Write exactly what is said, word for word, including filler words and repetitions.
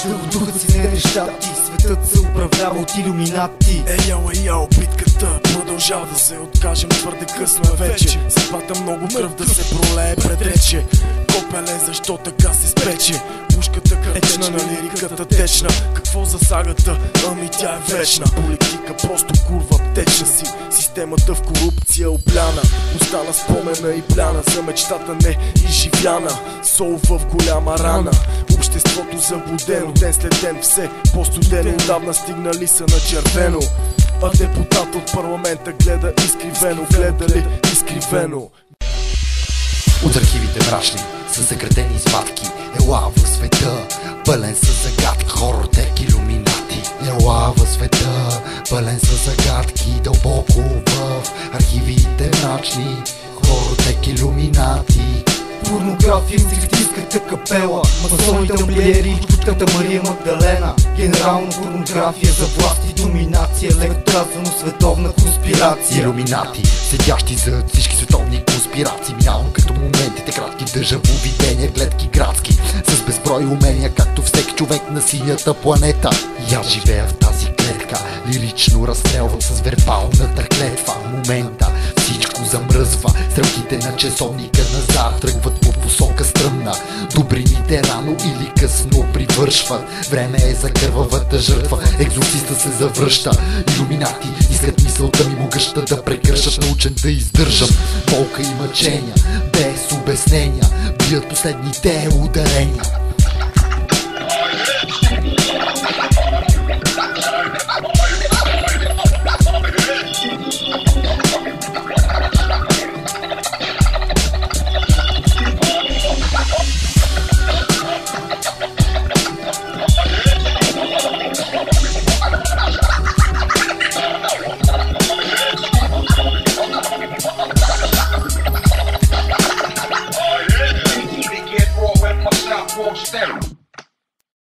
Дълго духът си не нещати, светът се управлява от илюминати. Еяо, еяо, битката продължава да се откажем, твърде късно е вече. Запата много кръв да се пролее предрече. Копеле, защо така се спече? Пушката крътечна, на лириката течна. Какво за сагата? Ами тя е вечна. Политика просто курва течна си. Системата в корупция обляна. Остана спомена и пляна за мечтата не изживяна. Сол в голяма рана. Обществото заблудено, ден след ден все по-студено. Отдавна стигнали са на червено. А депутат от парламента гледа изкривено. Гледа ли изкривено? От архивите мрачни са съкратени извадки. Ела в света, пълен с загадки. Хоротек илюминати. Ела в света, пълен с загадки. Дълбоко в архивите мрачни. Хоротек илюминати. Порнография, стихтиската капела, масоните амплиери, чутката Мария Магдалена. Генерална порнография за власт и доминация, лекотрасвано световна конспирация. Илюминати, седящи за всички световни конспирации. Минавам като моментите кратки, дъжаво видения, гледки градски, с безброй умения, както всеки човек на синята планета. И аз живея в тази клетка, лирично разстрелвам с вербалната клетва. В момента всичко замръзва, стрелките на часовника назад тръгват по посока стръмна. Добрините рано или късно привършват. Време е за кървавата жертва, екзорциста се завръща. Илюминати искат мисълта ми могъща да прекършат, научен да издържам болка и мъчения, без обяснения, бият последните ударения.